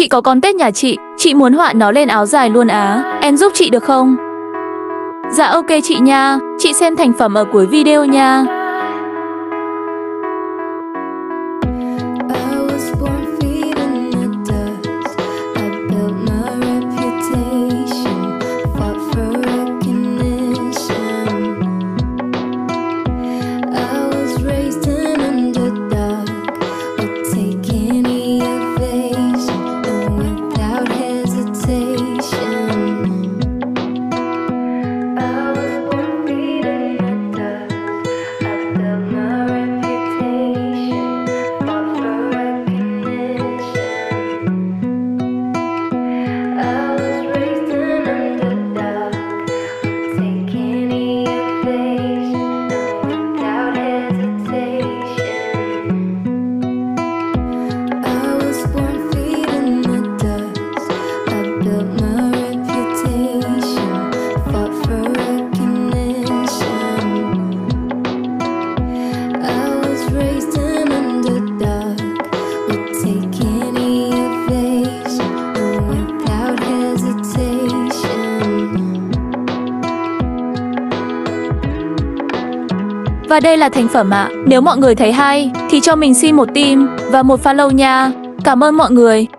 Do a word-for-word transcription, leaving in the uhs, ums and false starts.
Chị có con Tết nhà chị, chị muốn họa nó lên áo dài luôn á. Em giúp chị được không? Dạ ok chị nha, chị xem thành phẩm ở cuối video nha. Và đây là thành phẩm ạ. Nếu mọi người thấy hay thì cho mình xin một tim và một follow nha. Cảm ơn mọi người.